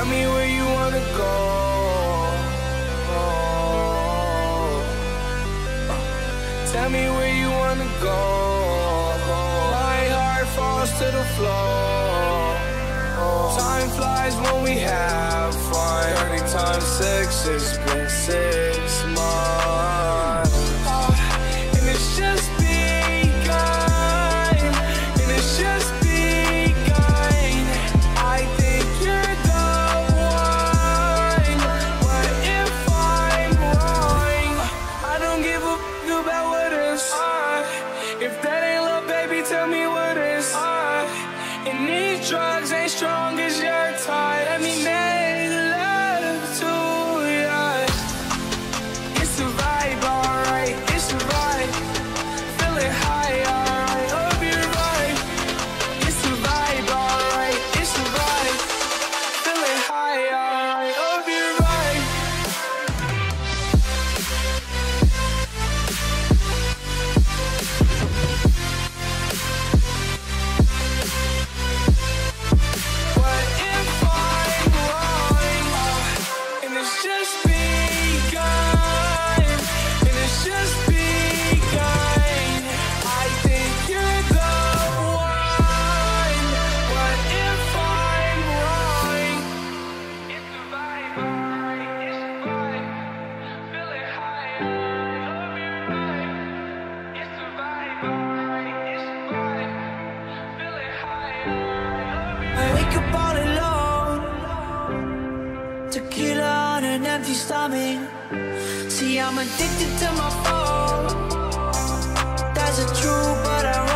Tell me where you wanna go. Tell me where you wanna go. My heart falls to the floor. Time flies when we have fun. 30 times 6, it's been 6 months. And it's just begun. And it's just begun. I think you're the one. What if I'm wrong? I don't give a f about what is. If that ain't love, baby, tell me what is. And these drugs ain't strong as your type. Let me make love to ya. It's a vibe, alright. It's a vibe. Feeling high, alright. Hope you're right. It's a vibe, alright. It's a vibe. Feeling high, alright. Hope you're right. What if I'm wrong? And it's just begun. And it's just begun. I think you're the one. What if I'm wrong? It's a vibe, alright. It's a vibe. Feeling high, alright. Hope you're right. It's a vibe, alright. It's a vibe. Feeling high, alright. Hope you're right. I wake up all alone. Tequila on an empty stomach. See, I'm addicted to my phone. That's a true, but I